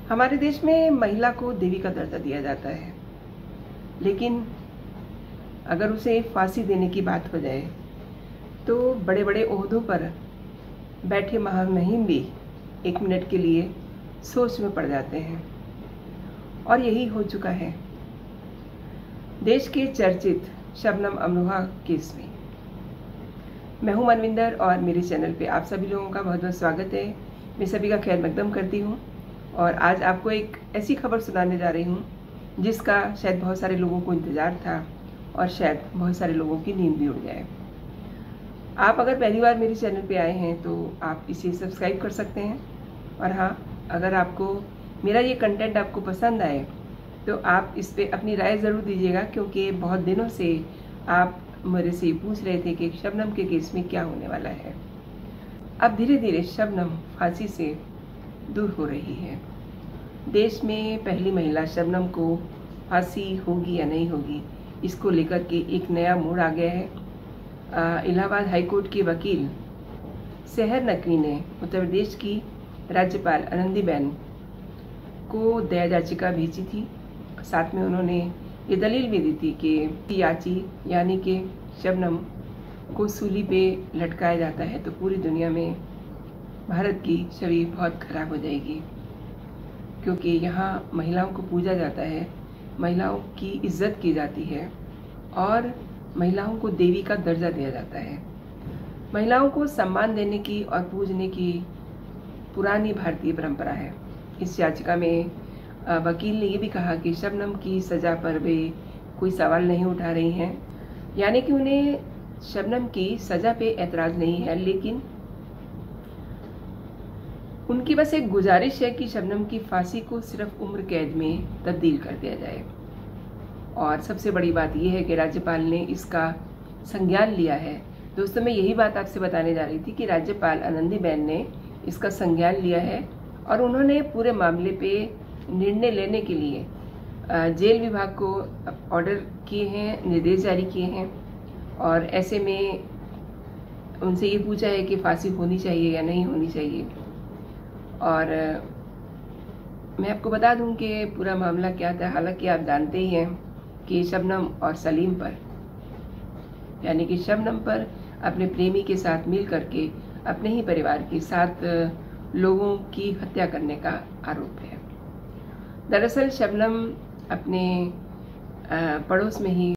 हमारे देश में महिला को देवी का दर्जा दिया जाता है, लेकिन अगर उसे फांसी देने की बात हो जाए तो बड़े बड़े ओहदों पर बैठे महामहिम भी 1 मिनट के लिए सोच में पड़ जाते हैं। और यही हो चुका है देश के चर्चित शबनम अमरोहा केस में। मैं हूं मनविंदर और मेरे चैनल पे आप सभी लोगों का बहुत बहुत स्वागत है। मैं सभी का खैर मकदम करती हूं और आज आपको एक ऐसी खबर सुनाने जा रही हूं जिसका शायद बहुत सारे लोगों को इंतज़ार था और शायद बहुत सारे लोगों की नींद भी उड़ जाए। आप अगर पहली बार मेरे चैनल पे आए हैं तो आप इसे सब्सक्राइब कर सकते हैं। और हाँ, अगर आपको मेरा ये कंटेंट आपको पसंद आए तो आप इस पर अपनी राय ज़रूर दीजिएगा, क्योंकि बहुत दिनों से आप मेरे से पूछ रहे थे कि शबनम के केस में क्या होने वाला है। अब धीरे धीरे शबनम फांसी से दूर हो रही है। देश में पहली महिला शबनम को फांसी होगी या नहीं होगी, इसको लेकर के एक नया मोड़ आ गया है। इलाहाबाद हाईकोर्ट के वकील सेहर नकवी ने उत्तर प्रदेश की राज्यपाल आनंदीबेन को दया याचिका भेजी थी। साथ में उन्होंने ये दलील भी दी थी कि याची यानी कि शबनम को सूली पे लटकाया जाता है तो पूरी दुनिया में भारत की छवि बहुत खराब हो जाएगी, क्योंकि यहाँ महिलाओं को पूजा जाता है, महिलाओं की इज्जत की जाती है और महिलाओं को देवी का दर्जा दिया जाता है। महिलाओं को सम्मान देने की और पूजने की पुरानी भारतीय परंपरा है। इस याचिका में वकील ने ये भी कहा कि शबनम की सज़ा पर वे कोई सवाल नहीं उठा रही हैं, यानी कि उन्हें शबनम की सज़ा पे एतराज़ नहीं है, लेकिन उनकी बस एक गुजारिश है कि शबनम की फांसी को सिर्फ उम्र कैद में तब्दील कर दिया जाए। और सबसे बड़ी बात यह है कि राज्यपाल ने इसका संज्ञान लिया है। दोस्तों, मैं यही बात आपसे बताने जा रही थी कि राज्यपाल आनंदीबेन ने इसका संज्ञान लिया है और उन्होंने पूरे मामले पे निर्णय लेने के लिए जेल विभाग को ऑर्डर किए हैं, निर्देश जारी किए हैं। और ऐसे में उनसे ये पूछा है कि फांसी होनी चाहिए या नहीं होनी चाहिए। और मैं आपको बता दूं कि पूरा मामला क्या था। हालांकि आप जानते ही हैं कि शबनम और सलीम पर, यानी कि शबनम पर अपने प्रेमी के साथ मिल करके अपने ही परिवार के 7 लोगों की हत्या करने का आरोप है। दरअसल शबनम अपने पड़ोस में ही